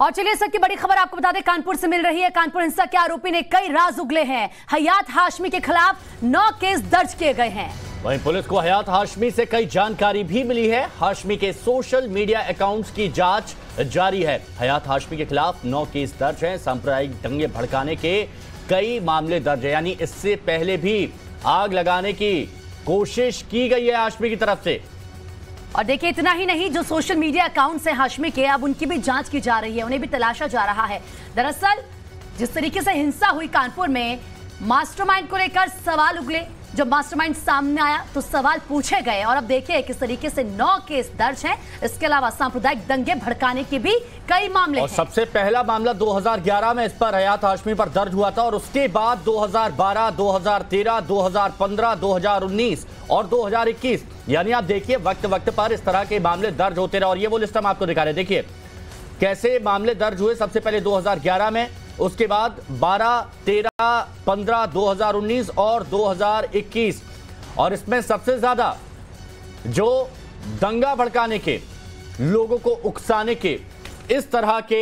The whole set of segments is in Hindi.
और चलिए इस वक्त की बड़ी खबर आपको बता दें, कानपुर से मिल रही है। कानपुर हिंसा के आरोपी ने कई राज उगले हैं। हयात हाशमी के खिलाफ 9 केस दर्ज किए गए हैं। वहीं पुलिस को हयात हाशमी से कई जानकारी भी मिली है। हाशमी के सोशल मीडिया अकाउंट्स की जांच जारी है। हयात हाशमी के खिलाफ 9 केस दर्ज हैं। सांप्रदायिक दंगे भड़काने के कई मामले दर्ज है, यानी इससे पहले भी आग लगाने की कोशिश की गई है हाशमी की तरफ से। और देखिए इतना ही नहीं, जो सोशल मीडिया अकाउंट्स हैं हाशमी के, अब उनकी भी जांच की जा रही है, उन्हें भी तलाशा जा रहा है। दरअसल जिस तरीके से हिंसा हुई कानपुर में, मास्टरमाइंड को लेकर सवाल उगले। जब मास्टरमाइंड सामने आया तो सवाल पूछे गए और अब देखिए किस तरीके से 9 केस दर्ज हैं। इसके अलावा सांप्रदायिक दंगे भड़काने के भी कई मामले हैं। सबसे पहला मामला 2011 में इस पर हयात हाशमी पर दर्ज हुआ था और उसके बाद 2012, 2013, 2015, 2019 और 2021, यानी आप देखिए वक्त वक्त पर इस तरह के मामले दर्ज होते रहे। और ये वो लिस्ट हम आपको दिखा रहे हैं, देखिए कैसे मामले दर्ज हुए। सबसे पहले 2011 में, उसके बाद 12, 13, 15, 2019 और 2021। और इसमें सबसे ज्यादा जो दंगा भड़काने के, लोगों को उकसाने के, इस तरह के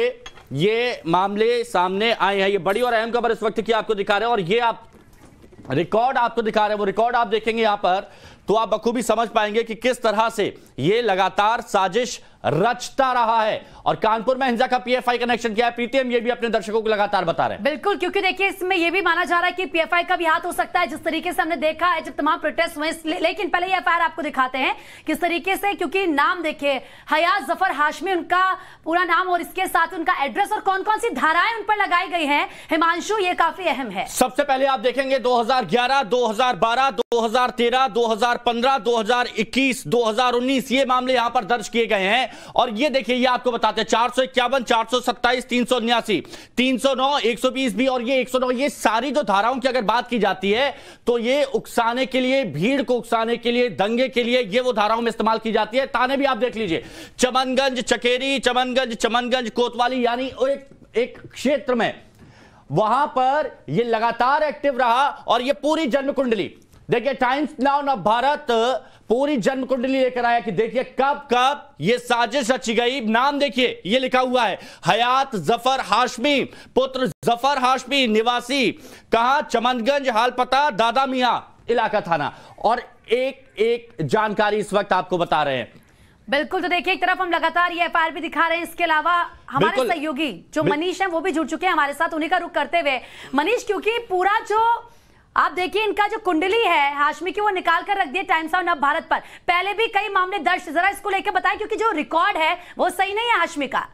ये मामले सामने आए हैं। ये बड़ी और अहम खबर इस वक्त की आपको दिखा रहे हैं और ये आप रिकॉर्ड आपको दिखा रहे हैं। वो रिकॉर्ड आप देखेंगे यहां पर तो आप बखूबी समझ पाएंगे कि किस तरह से ये लगातार साजिश रचता रहा है। और कानपुर में हिंसा का पीएफआई कनेक्शन क्या है, प्रीति, हम ये भी अपने दर्शकों को लगातार बता रहे हैं। बिल्कुल, क्योंकि देखिए इसमें ये भी माना जा रहा है कि पीएफआई का भी हाथ हो सकता है, जिस तरीके से हमने देखा है जब तमाम प्रोटेस्ट हुए। लेकिन पहले ये एफआईआर आपको दिखाते हैं किस तरीके से, क्योंकि नाम देखिए हयात जफर हाशमी उनका पूरा नाम और इसके साथ उनका एड्रेस और कौन कौन सी धाराएं उन पर लगाई गई हैं। हिमांशु, ये काफी अहम है। सबसे पहले आप देखेंगे 2011, 2012, 2013, 2015, 2021, 2019 ये मामले यहां पर दर्ज किए गए हैं। और ये देखिए, ये आपको बताते हैं 451, 427, 379, 309, 120 भी और ये 109, ये सारी जो धाराओं की अगर बात की जाती है तो ये उकसाने के लिए, भीड़ को उकसाने के लिए, दंगे के लिए ये वो धाराओं में इस्तेमाल की जाती है। ताने भी आप देख लीजिए, चमनगंज, चकेरी, चमनगंज, कोतवाली, यानी एक क्षेत्र में वहां पर ये लगातार एक्टिव रहा। और ये पूरी जन्म कुंडली देखिए, टाइम्स नाउ भारत पूरी जन्म कुंडली लेकर आया कि देखिए कब कब ये साजिश रची गई। नाम देखिए, ये लिखा हुआ है हयात जफर हाशमी, पुत्र जफर हाशमी, निवासी कहां, चमनगंज, हाल पता दादा मियां इलाका थाना। और एक एक जानकारी इस वक्त आपको बता रहे हैं। बिल्कुल, तो देखिए एक तरफ हम लगातार ये एफआईआर भी दिखा रहे हैं, इसके अलावा हमारे सहयोगी जो मनीष हैं वो भी जुड़ चुके हैं हमारे साथ। उन्हीं का रुख करते हुए मनीष, क्योंकि पूरा जो आप देखिए इनका जो कुंडली है हाशमी की, वो निकाल कर रख दिए टाइम्स ऑफ भारत पर। पहले भी कई मामले दर्ज, जरा इसको लेकर बताएं, क्योंकि जो रिकॉर्ड है वो सही नहीं है हाशमी का।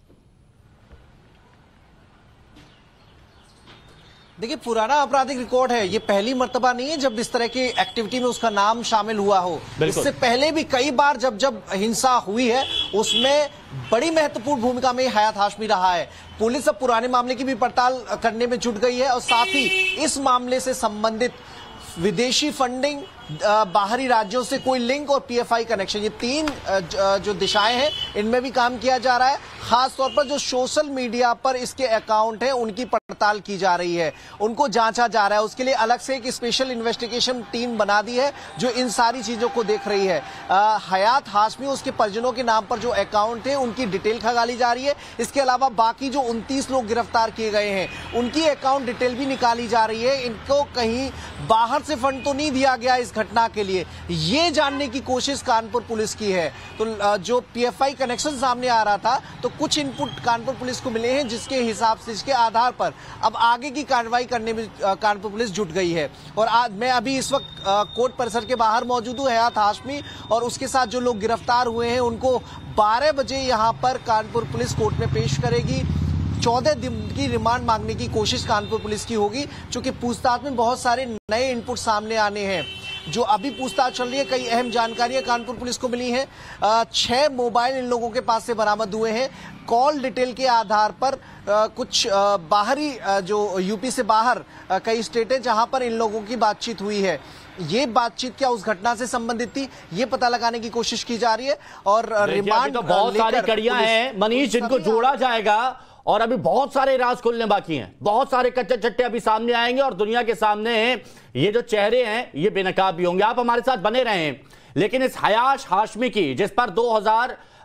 देखिए, पुराना आपराधिक रिकॉर्ड है, ये पहली मर्तबा नहीं है जब इस तरह की एक्टिविटी में उसका नाम शामिल हुआ हो। इससे पहले भी कई बार जब हिंसा हुई है उसमें बड़ी महत्वपूर्ण भूमिका में हयात हाशमी रहा है। पुलिस अब पुराने मामले की भी पड़ताल करने में जुट गई है और साथ ही इस मामले से संबंधित विदेशी फंडिंग, बाहरी राज्यों से कोई लिंक और पीएफआई कनेक्शन, ये 3 जो दिशाएं हैं इनमें भी काम किया जा रहा है। खास तौर पर जो सोशल मीडिया पर इसके अकाउंट हैं उनकी पड़ताल की जा रही है, उनको जांचा जा रहा है। उसके लिए अलग से एक स्पेशल इन्वेस्टिगेशन टीम बना दी है जो इन सारी चीजों को देख रही है। हयात हाशमी, उसके परिजनों के नाम पर जो अकाउंट है उनकी डिटेल खंगाली जा रही है। इसके अलावा बाकी जो 29 लोग गिरफ्तार किए गए हैं उनकी अकाउंट डिटेल भी निकाली जा रही है। इनको कहीं बाहर से फंड तो नहीं दिया गया इस घटना के लिए, ये जानने की कोशिश कानपुर पुलिस की है। तो जो पीएफआई कनेक्शन सामने आ रहा था तो कुछ इनपुट कानपुर पुलिस को मिले हैं, जिसके हिसाब से, इसके आधार पर अब आगे की कार्रवाई करने में कानपुर पुलिस जुट गई है। और आज मैं अभी इस वक्त कोर्ट परिसर के बाहर मौजूद हूं। हयात हाशमी और उसके साथ जो लोग गिरफ्तार हुए हैं उनको 12 बजे यहां पर कानपुर पुलिस कोर्ट में पेश करेगी। 14 दिन की रिमांड मांगने की कोशिश कानपुर पुलिस की होगी, क्योंकि पूछताछ में बहुत सारे नए इनपुट सामने आने हैं। जो अभी पूछताछ चल रही है, कई अहम जानकारियां कानपुर पुलिस को मिली हैं। 6 मोबाइल इन लोगों के पास से बरामद हुए हैं। कॉल डिटेल के आधार पर कुछ बाहरी, जो यूपी से बाहर कई स्टेट है जहां पर इन लोगों की बातचीत हुई है। ये बातचीत क्या उस घटना से संबंधित थी, ये पता लगाने की कोशिश की जा रही है। और रिमांड तो बहुत सारी कड़ियां हैं मनीष जिनको जोड़ा जाएगा और अभी बहुत सारे राज खुलने बाकी हैं, बहुत सारे कच्चे चट्टे अभी सामने आएंगे और दुनिया के सामने ये जो चेहरे हैं ये बेनकाब भी होंगे। आप हमारे साथ बने रहें। लेकिन इस हयात हाशमी की, जिस पर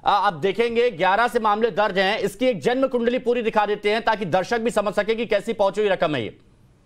आप देखेंगे 11 से मामले दर्ज हैं। इसकी एक जन्म कुंडली पूरी दिखा देते हैं ताकि दर्शक भी समझ सके कि कैसी पहुंची हुई रकम है ये।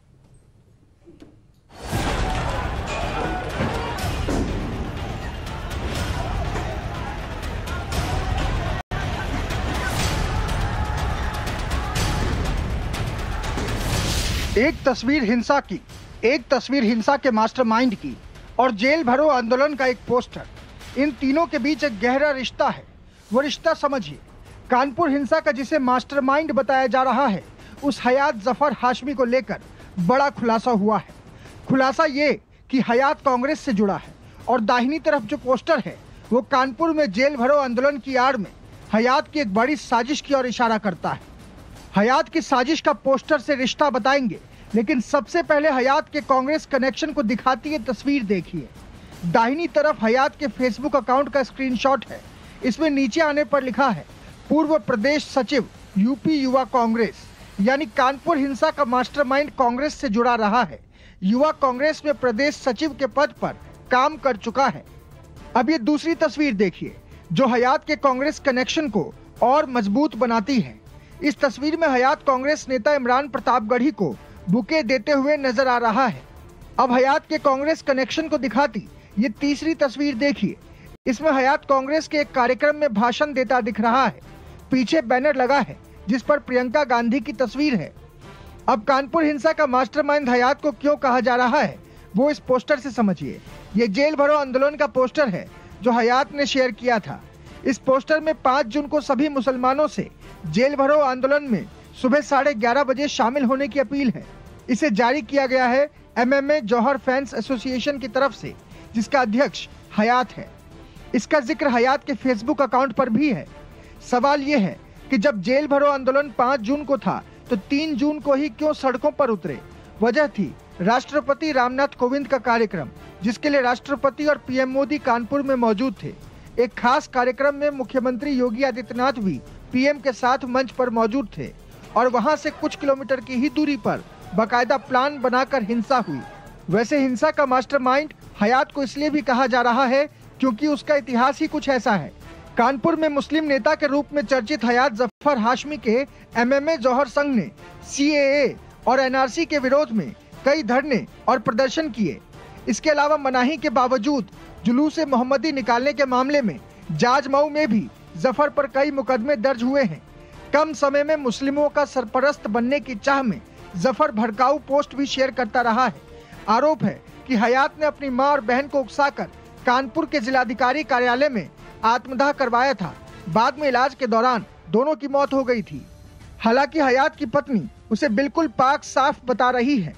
एक तस्वीर हिंसा की, एक तस्वीर हिंसा के मास्टरमाइंड की और जेल भरो आंदोलन का एक पोस्टर। इन तीनों के बीच एक गहरा रिश्ता है। वो रिश्ता समझिए। कानपुर हिंसा का जिसे मास्टरमाइंड बताया जा रहा है, उस हयात जफर हाशमी को लेकर बड़ा खुलासा हुआ है। खुलासा ये कि हयात कांग्रेस से जुड़ा है और दाहिनी तरफ जो पोस्टर है वो कानपुर में जेल भरो आंदोलन की आड़ में हयात की एक बड़ी साजिश की ओर इशारा करता है। हयात की साजिश का पोस्टर से रिश्ता बताएंगे, लेकिन सबसे पहले हयात के कांग्रेस कनेक्शन को दिखाती है तस्वीर देखिए। दाहिनी तरफ हयात के फेसबुक अकाउंट का स्क्रीनशॉट है। इसमें नीचे आने पर लिखा है पूर्व प्रदेश सचिव यूपी युवा कांग्रेस, यानी कानपुर हिंसा का मास्टरमाइंड कांग्रेस से जुड़ा रहा है। युवा कांग्रेस में प्रदेश सचिव के पद पर काम कर चुका है। अब ये दूसरी तस्वीर देखिए जो हयात के कांग्रेस कनेक्शन को और मजबूत बनाती है। इस तस्वीर में हयात कांग्रेस नेता इमरान प्रतापगढ़ी को बुके देते हुए नजर आ रहा है। अब हयात के कांग्रेस कनेक्शन को दिखाती ये तीसरी तस्वीर देखिए। इसमें हयात कांग्रेस के एक कार्यक्रम में भाषण देता दिख रहा है। पीछे बैनर लगा है जिस पर प्रियंका गांधी की तस्वीर है। अब कानपुर हिंसा का मास्टरमाइंड हयात को क्यों कहा जा रहा है वो इस पोस्टर से समझिए। ये जेल भरो आंदोलन का पोस्टर है जो हयात ने शेयर किया था। इस पोस्टर में 5 जून को सभी मुसलमानों से जेल भरो आंदोलन में सुबह 11:30 बजे शामिल होने की अपील है। इसे जारी किया गया है MMA जौहर फैंस एसोसिएशन की तरफ से, जिसका अध्यक्ष हयात है। इसका जिक्र हयात के फेसबुक अकाउंट पर भी है। सवाल ये है कि जब जेल भरो आंदोलन 5 जून को था तो 3 जून को ही क्यों सड़कों पर उतरे? वजह थी राष्ट्रपति रामनाथ कोविंद का कार्यक्रम, जिसके लिए राष्ट्रपति और PM मोदी कानपुर में मौजूद थे। एक खास कार्यक्रम में मुख्यमंत्री योगी आदित्यनाथ भी PM के साथ मंच पर मौजूद थे और वहां से कुछ किलोमीटर की ही दूरी पर बाकायदा प्लान बनाकर हिंसा हुई। वैसे हिंसा का मास्टरमाइंड हयात को इसलिए भी कहा जा रहा है क्योंकि उसका इतिहास ही कुछ ऐसा है। कानपुर में मुस्लिम नेता के रूप में चर्चित हयात जफर हाशमी के MMA जौहर संघ ने CAA और NRC के विरोध में कई धरने और प्रदर्शन किए। इसके अलावा मनाही के बावजूद जुलूस मोहम्मदी निकालने के मामले में जाजमऊ में भी जफर पर कई मुकदमे दर्ज हुए हैं। कम समय में मुस्लिमों का सरपरस्त बनने की चाह में जफर भड़काऊ पोस्ट भी शेयर करता रहा है। आरोप है कि हयात ने अपनी मां और बहन को उकसाकर कानपुर के जिलाधिकारी कार्यालय में आत्मदाह करवाया था। बाद में इलाज के दौरान दोनों की मौत हो गई थी। हालांकि हयात की पत्नी उसे बिल्कुल पाक साफ बता रही है।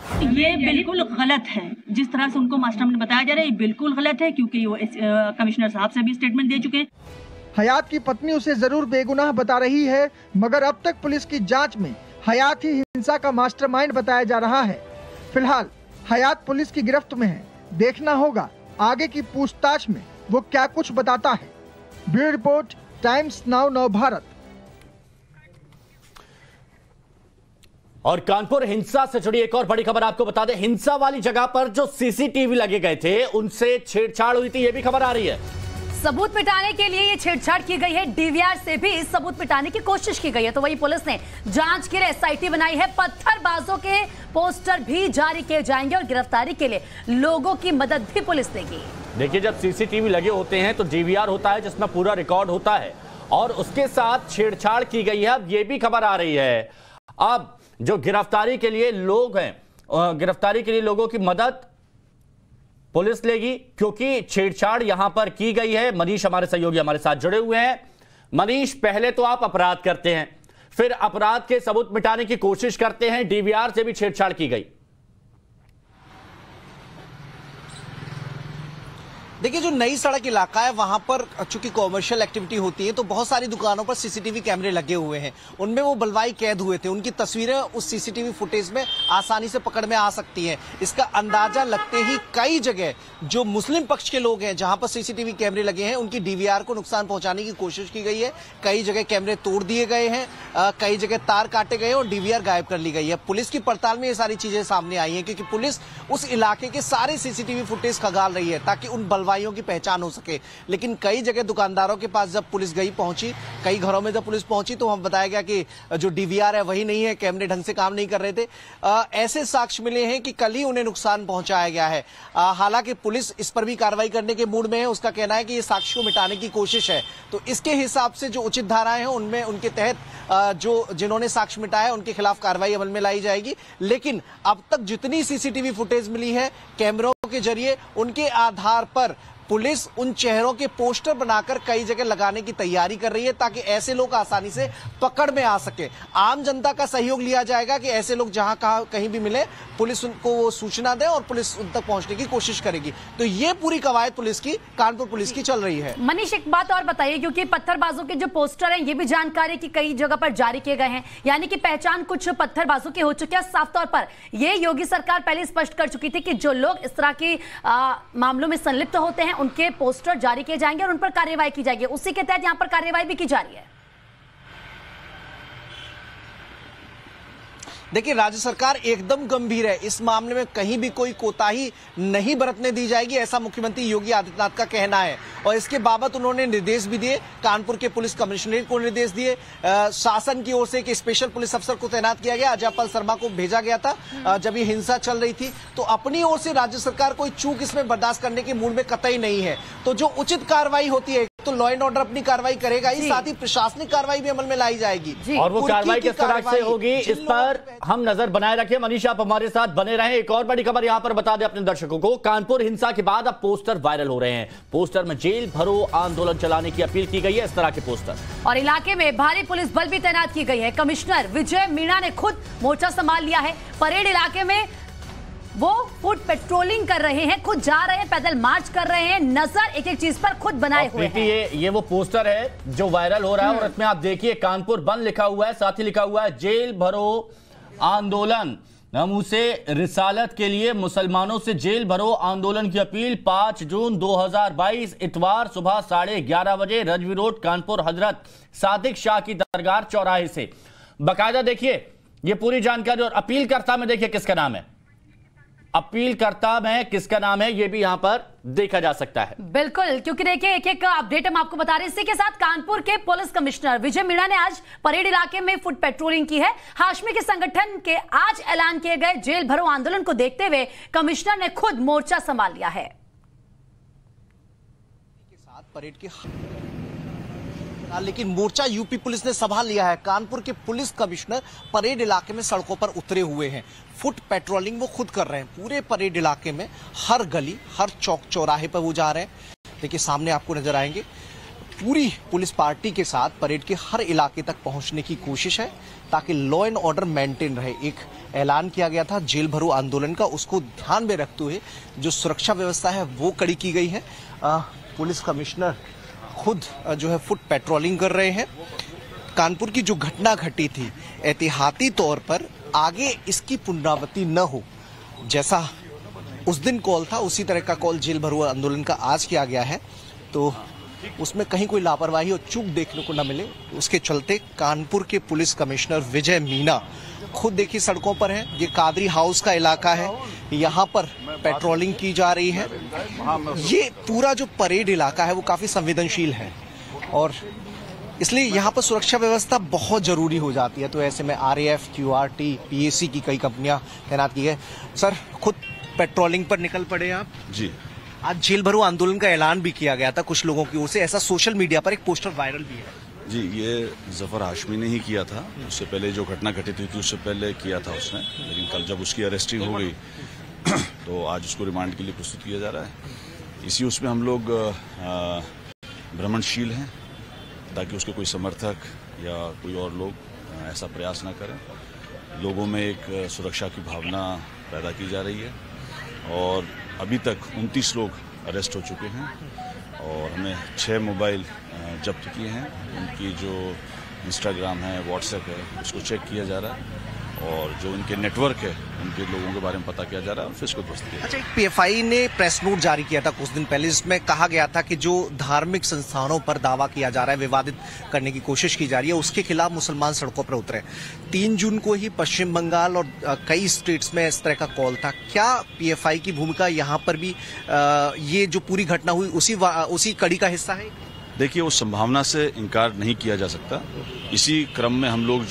ये बिल्कुल गलत है, जिस तरह से उनको मास्टरमाइंड बताया जा रहा है, ये बिल्कुल गलत है, क्योंकि वो कमिश्नर साहब से भी स्टेटमेंट दे चुके हैं। हयात की पत्नी उसे जरूर बेगुनाह बता रही है, मगर अब तक पुलिस की जांच में हयात ही हिंसा का मास्टरमाइंड बताया जा रहा है। फिलहाल हयात पुलिस की गिरफ्त में है। देखना होगा आगे की पूछताछ में वो क्या कुछ बताता है। ब्यूरो रिपोर्ट, टाइम्स नाउ नव भारत। और कानपुर हिंसा से जुड़ी एक और बड़ी खबर आपको बता दें। हिंसा वाली जगह पर जो CCTV लगे गए थे उनसे छेड़छाड़ हुई थी, यह भी खबर आ रही है। सबूत मिटाने के लिए ये छेड़छाड़ की गई है। DVR से भी सबूत मिटाने की कोशिश की गई है। तो वही पुलिस ने जांच के लिए SIT बनाई है। पत्थरबाजों के पोस्टर भी जारी किए जाएंगे और गिरफ्तारी के लिए लोगों की मदद भी पुलिस देगी। देखिए, जब CCTV लगे होते हैं तो DVR होता है जिसमें पूरा रिकॉर्ड होता है और उसके साथ छेड़छाड़ की गई है। अब ये भी खबर आ रही है, अब जो गिरफ्तारी के लिए लोग हैं, गिरफ्तारी के लिए लोगों की मदद पुलिस लेगी, क्योंकि छेड़छाड़ यहां पर की गई है। मनीष हमारे सहयोगी हमारे साथ जुड़े हुए हैं। मनीष, पहले तो आप अपराध करते हैं, फिर अपराध के सबूत मिटाने की कोशिश करते हैं, DVR से भी छेड़छाड़ की गई। देखिए, जो नई सड़क इलाका है वहां पर चूंकि कॉमर्शियल एक्टिविटी होती है तो बहुत सारी दुकानों पर CCTV कैमरे लगे हुए हैं। उनमें वो बलवाई कैद हुए थे, उनकी तस्वीरें उस CCTV फुटेज में आसानी से पकड़ में आ सकती हैं। इसका अंदाजा लगते ही कई जगह जो मुस्लिम पक्ष के लोग हैं जहां पर CCTV कैमरे लगे हैं उनकी DVR को नुकसान पहुंचाने की कोशिश की गई है। कई जगह कैमरे तोड़ दिए गए हैं, कई जगह तार काटे गए और DVR गायब कर ली गई है। पुलिस की पड़ताल में ये सारी चीजें सामने आई हैं क्योंकि पुलिस उस इलाके के सारे CCTV फुटेज खंगाल रही है ताकि उन हलवाइयों की पहचान हो सके। लेकिन कई जगह दुकानदारों के पास जब पुलिस पहुंची, कई घरों में जब पुलिस पहुंची तो हम बताया गया कि जो डीवीआर है वही नहीं है, कैमरे ढंग से काम नहीं कर रहे थे। ऐसे साक्ष्य मिले हैं कि कल ही उन्हें नुकसान पहुंचाया गया है। हालांकि पुलिस इस पर भी कार्रवाई करने के मूड में है। उसका कहना है कि ये साक्ष्य को मिटाने की कोशिश है, तो इसके हिसाब से जो उचित धाराएं हैं उनमें उनके तहत जिन्होंने साक्ष्य मिटाया उनके खिलाफ कार्रवाई अमल में लाई जाएगी। लेकिन अब तक जितनी सीसीटीवी फुटेज मिली है कैमरों के जरिए, उनके आधार पर पुलिस उन चेहरों के पोस्टर बनाकर कई जगह लगाने की तैयारी कर रही है ताकि ऐसे लोग आसानी से पकड़ में आ सके। आम जनता का सहयोग लिया जाएगा कि ऐसे लोग जहां कहीं भी मिले पुलिस उनको वो सूचना दे और पुलिस उन तक पहुंचने की कोशिश करेगी। तो ये पूरी कवायद पुलिस की, कानपुर पुलिस की चल रही है। मनीष, एक बात और बताइए, क्योंकि पत्थरबाजों के जो पोस्टर हैं ये भी जानकारी की कई जगह पर जारी किए गए हैं, यानी कि पहचान कुछ पत्थरबाजों की हो चुकी है। साफ तौर पर ये योगी सरकार पहले स्पष्ट कर चुकी थी कि जो लोग इस तरह की मामलों में संलिप्त होते हैं उनके पोस्टर जारी किए जाएंगे और उन पर कार्रवाई की जाएगी। उसी के तहत यहां पर कार्रवाई भी की जा रही है। देखिए, राज्य सरकार एकदम गंभीर है। इस मामले में कहीं भी कोई कोताही नहीं बरतने दी जाएगी, ऐसा मुख्यमंत्री योगी आदित्यनाथ का कहना है। और इसके बाबत उन्होंने निर्देश भी दिए, कानपुर के पुलिस कमिश्नरेट को निर्देश दिए। शासन की ओर से एक स्पेशल पुलिस अफसर को तैनात किया गया, अजयपाल शर्मा को भेजा गया था जब ये हिंसा चल रही थी। तो अपनी ओर से राज्य सरकार कोई चूक इसमें बर्दाश्त करने के मूड में कतई नहीं है। तो जो उचित कार्रवाई होती है, तो लॉ एंड ऑर्डर अपनी कार्रवाई करेगा ही, साथ ही प्रशासनिक कार्रवाई भी अमल में लाई जाएगी। और वो कार्रवाई किस तरह से होगी इस पर हम नजर बनाए रखें। मनीष, आप हमारे साथ बने रहें। एक और बड़ी खबर यहां पर बता दें अपने दर्शकों को, कानपुर हिंसा के बाद अब पोस्टर वायरल हो रहे हैं। पोस्टर में जेल भरो आंदोलन चलाने की अपील की गई है, इस तरह के पोस्टर। और इलाके में भारी पुलिस बल भी तैनात की गई है। कमिश्नर विजय मीणा ने खुद मोर्चा संभाल लिया है। परेड इलाके में वो फुट पेट्रोलिंग कर रहे हैं, खुद जा रहे हैं, पैदल मार्च कर रहे हैं, नजर एक एक चीज पर खुद बनाए हुए हैं। ये वो पोस्टर है जो वायरल हो रहा है और इसमें आप देखिए कानपुर बंद लिखा हुआ है, साथ ही लिखा हुआ है जेल भरो आंदोलन। हम उसे रिसालत के लिए मुसलमानों से जेल भरो आंदोलन की अपील। 5 जून 2022 इतवार सुबह 11:30 बजे रजवी रोड कानपुर हजरत सादिक शाह की दरगाह चौराहे से। बाकायदा देखिए ये पूरी जानकारी। और अपीलकर्ता में देखिए किसका नाम है, अपीलकर्ता में किसका नाम है ये भी यहां पर देखा जा सकता है। बिल्कुल, क्योंकि देखिए एक एक अपडेट हम आपको बता रहे हैं। इसी के साथ कानपुर के पुलिस कमिश्नर विजय मीणा ने आज परेड इलाके में फुट पेट्रोलिंग की है। हाशमी के संगठन के आज ऐलान किए गए जेल भरो आंदोलन को देखते हुए कमिश्नर ने खुद मोर्चा संभाल लिया है। परेड के लेकिन मोर्चा यूपी पुलिस ने संभाल लिया है। कानपुर के पुलिस कमिश्नर परेड इलाके में सड़कों पर उतरे हुए हैं। फुट पेट्रोलिंग वो खुद कर रहे हैं पूरे परेड इलाके में, हर गली हर चौक चौराहे पर वो जा रहे हैं। देखिए सामने आपको नजर आएंगे, पूरी पुलिस पार्टी के साथ परेड के हर इलाके तक पहुंचने की कोशिश है ताकि लॉ एंड ऑर्डर मेंटेन रहे। एक ऐलान किया गया था जेल भरो आंदोलन का, उसको ध्यान में रखते हुए जो सुरक्षा व्यवस्था है वो कड़ी की गई है। पुलिस कमिश्नर खुद जो है फुट पेट्रोलिंग कर रहे हैं। कानपुर की जो घटना घटी थी एहतियाती तौर पर आगे इसकी पुनरावृत्ति न हो, जैसा उस दिन कॉल था उसी तरह का कॉल जेल भरो आंदोलन का आज किया गया है। तो उसमें कहीं कोई लापरवाही और चूक देखने को न मिले, उसके चलते कानपुर के पुलिस कमिश्नर विजय मीणा खुद देखिए सड़कों पर हैं। ये कादरी हाउस का इलाका है, यहाँ पर पेट्रोलिंग की जा रही है। ये पूरा जो परेड इलाका है वो काफी संवेदनशील है और इसलिए यहाँ पर सुरक्षा व्यवस्था बहुत जरूरी हो जाती है। तो ऐसे में RAF, QRT, PAC की कई कंपनियां तैनात की है। सर खुद पेट्रोलिंग पर निकल पड़े आप जी। आज जेल भरो आंदोलन का ऐलान भी किया गया था कुछ लोगों की ओर से, ऐसा सोशल मीडिया पर एक पोस्टर वायरल भी है। जी, ये जफर हाशमी ने ही किया था। उससे पहले जो घटना घटित हुई थी उससे पहले किया था उसने, लेकिन कल जब उसकी अरेस्टिंग हो गई तो आज उसको रिमांड के लिए प्रस्तुत किया जा रहा है। इसी उसमें हम लोग भ्रमणशील हैं ताकि उसके कोई समर्थक या कोई और लोग ऐसा प्रयास ना करें। लोगों में एक सुरक्षा की भावना पैदा की जा रही है और अभी तक 29 लोग अरेस्ट हो चुके हैं और हमने 6 मोबाइल जब्त किए हैं। उनकी जो इंस्टाग्राम है, व्हाट्सएप है, उसको चेक किया जा रहा है और जो इनके नेटवर्क है उनके लोगों के बारे में पता किया जा रहा है और फिर इसको ध्वस्त किया। अच्छा, एक पीएफआई ने प्रेस नोट जारी किया था कुछ दिन पहले, जिसमें कहा गया था कि जो धार्मिक संस्थानों पर दावा किया जा रहा है, विवादित करने की कोशिश की जा रही है, उसके खिलाफ मुसलमान सड़कों पर उतरे। 3 जून को ही पश्चिम बंगाल और कई स्टेट्स में इस तरह का कॉल था। क्या पीएफआई की भूमिका यहाँ पर भी ये जो पूरी घटना हुई उसी कड़ी का हिस्सा है? देखिए, उस संभावना से इनकार नहीं किया जा सकता। इसी क्रम में हम लोग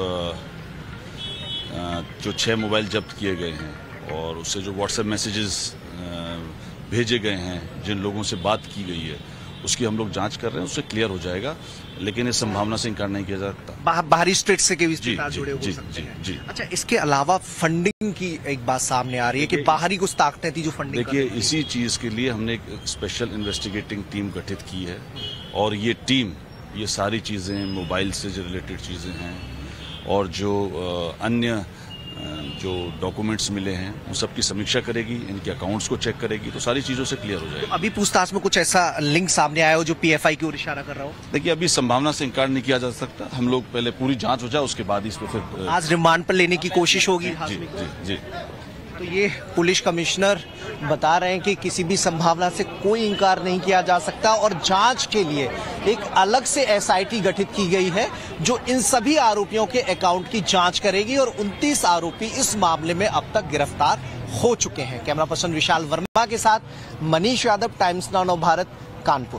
जो 6 मोबाइल जब्त किए गए हैं और उससे जो व्हाट्सएप मैसेजेस भेजे गए हैं, जिन लोगों से बात की गई है, उसकी हम लोग जांच कर रहे हैं, उससे क्लियर हो जाएगा। लेकिन इस संभावना से इनकार नहीं किया जा सकता। बाहरी स्टेट से के भी जुड़े हो सकते हैं। जी। अच्छा, इसके अलावा फंडिंग की एक बात सामने आ रही है कि बाहरी कुछ ताकतें थी जो फंडिंग। देखिए, इसी चीज के लिए हमने एक स्पेशल इन्वेस्टिगेटिंग टीम गठित की है और ये टीम ये सारी चीजें, मोबाइल से जो रिलेटेड चीजें हैं और जो अन्य जो डॉक्यूमेंट्स मिले हैं उन सब की समीक्षा करेगी, इनके अकाउंट्स को चेक करेगी, तो सारी चीजों से क्लियर हो जाएगी। तो अभी पूछताछ में कुछ ऐसा लिंक सामने आया हो जो पीएफआई की ओर इशारा कर रहा हो? देखिए, अभी संभावना से इनकार नहीं किया जा सकता। हम लोग पहले पूरी जांच हो जाए, उसके बाद इस पे फिर आज रिमांड पर लेने की कोशिश होगी। जी। तो ये पुलिस कमिश्नर बता रहे हैं कि किसी भी संभावना से कोई इंकार नहीं किया जा सकता और जांच के लिए एक अलग से एसआईटी गठित की गई है जो इन सभी आरोपियों के अकाउंट की जांच करेगी और 29 आरोपी इस मामले में अब तक गिरफ्तार हो चुके हैं। कैमरा पर्सन विशाल वर्मा के साथ मनीष यादव, टाइम्स नाउ नवभारत, कानपुर।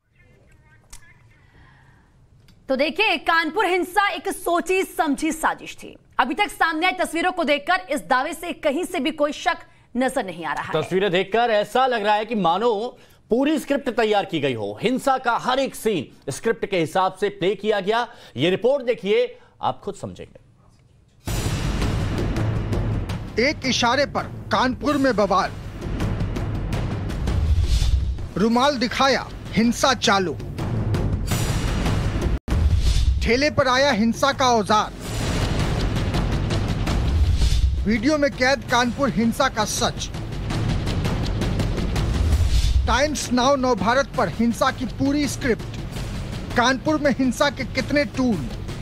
तो देखिए, कानपुर हिंसा एक सोची समझी साजिश थी। अभी तक सामने आई तस्वीरों को देखकर इस दावे से कहीं से भी कोई शक नजर नहीं आ रहा है। तस्वीरें देखकर ऐसा लग रहा है कि मानो पूरी स्क्रिप्ट तैयार की गई हो। हिंसा का हर एक सीन स्क्रिप्ट के हिसाब से प्ले किया गया। ये रिपोर्ट देखिए, आप खुद समझेंगे। एक इशारे पर कानपुर में बवाल, रुमाल दिखाया, हिंसा चालू, ठेले पर आया हिंसा का औजार, वीडियो में कैद कानपुर हिंसा का सच। टाइम्स नाउ नवभारत पर हिंसा की पूरी स्क्रिप्ट, कानपुर में हिंसा के कितने टूल।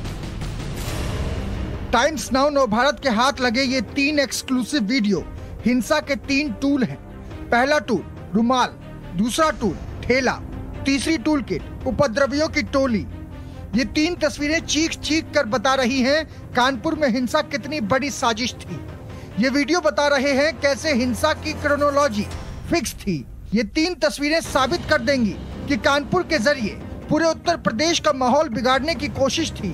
टाइम्स नाउ नवभारत के हाथ लगे ये 3 एक्सक्लूसिव वीडियो हिंसा के 3 टूल हैं। पहला टूल रुमाल, दूसरा टूल ठेला, तीसरी टूल किट उपद्रवियों की टोली। ये 3 तस्वीरें चीख चीख कर बता रही हैं कानपुर में हिंसा कितनी बड़ी साजिश थी। ये वीडियो बता रहे हैं कैसे हिंसा की क्रोनोलॉजी फिक्स थी। ये 3 तस्वीरें साबित कर देंगी कि कानपुर के जरिए पूरे उत्तर प्रदेश का माहौल बिगाड़ने की कोशिश थी।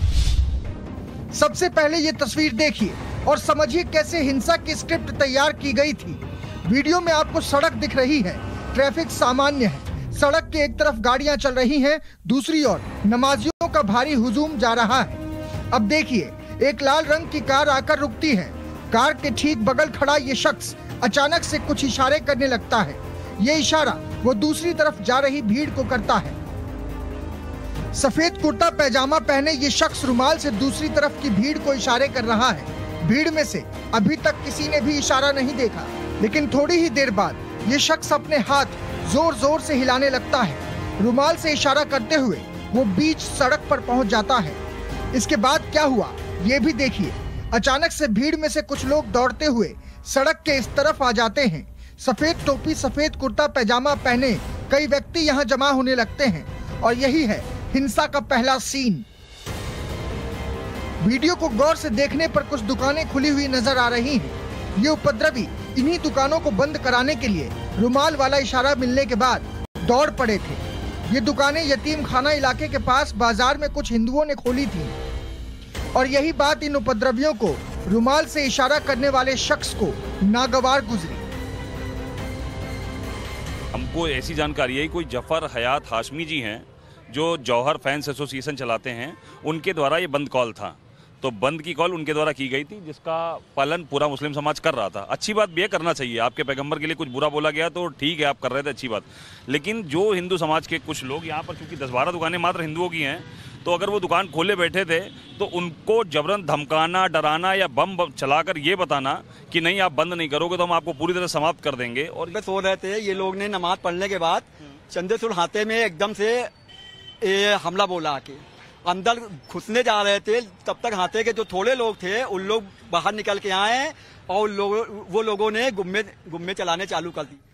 सबसे पहले ये तस्वीर देखिए और समझिए कैसे हिंसा की स्क्रिप्ट तैयार की गई थी। वीडियो में आपको सड़क दिख रही है, ट्रैफिक सामान्य है, सड़क के एक तरफ गाड़ियां चल रही हैं, दूसरी ओर नमाजियों का भारी हुजूम जा रहा है। अब देखिए, एक लाल रंग की कार आकर रुकती है। कार के ठीक बगल खड़ा ये शख्स अचानक से कुछ इशारे करने लगता है। ये इशारा वो दूसरी तरफ जा रही भीड़ को करता है। सफेद कुर्ता पैजामा पहने ये शख्स रुमाल से दूसरी तरफ की भीड़ को इशारे कर रहा है। भीड़ में से अभी तक किसी ने भी इशारा नहीं देखा, लेकिन थोड़ी ही देर बाद ये शख्स अपने हाथ जोर जोर से हिलाने लगता है। रुमाल से इशारा करते हुए वो बीच सड़क पर पहुंच जाता है। इसके बाद क्या हुआ ये भी देखिए। अचानक से भीड़ में से कुछ लोग दौड़ते हुए सड़क के इस तरफ आ जाते हैं। सफेद टोपी, सफेद कुर्ता पैजामा पहने कई व्यक्ति यहाँ जमा होने लगते हैं और यही है हिंसा का पहला सीन। वीडियो को गौर से देखने पर कुछ दुकानें खुली हुई नजर आ रही हैं। ये उपद्रवी इन्हीं दुकानों को बंद कराने के लिए रुमाल वाला इशारा मिलने के बाद दौड़ पड़े थे। ये दुकानें यतीम खाना इलाके के पास बाजार में कुछ हिंदुओं ने खोली थी और यही बात इन उपद्रवियों को रुमाल से इशारा करने वाले शख्स को नागवार गुजरी। हमको ऐसी जानकारी है, कोई जफर हयात हाशमी जी हैं जो जौहर फैंस एसोसिएशन चलाते हैं, उनके द्वारा ये बंद कॉल था। तो बंद की कॉल उनके द्वारा की गई थी, जिसका पालन पूरा मुस्लिम समाज कर रहा था। अच्छी बात भी है, करना चाहिए। आपके पैगंबर के लिए कुछ बुरा बोला गया तो ठीक है, आप कर रहे थे, अच्छी बात। लेकिन जो हिंदू समाज के कुछ लोग यहाँ पर, क्योंकि 10-12 दुकानें मात्र हिंदुओं की हैं, तो अगर वो दुकान खोले बैठे थे तो उनको जबरन धमकाना, डराना या बम चलाकर ये बताना कि नहीं आप बंद नहीं करोगे तो हम आपको पूरी तरह समाप्त कर देंगे। और सो रहे थे ये लोग ने, नमाज पढ़ने के बाद चंदे सुलहाते में एकदम से हमला बोला आके, अंदर घुसने जा रहे थे, तब तक हाथे के जो थोड़े लोग थे उन लोग बाहर निकल के आए और वो लोगों ने गुम्मे चलाने चालू कर दी।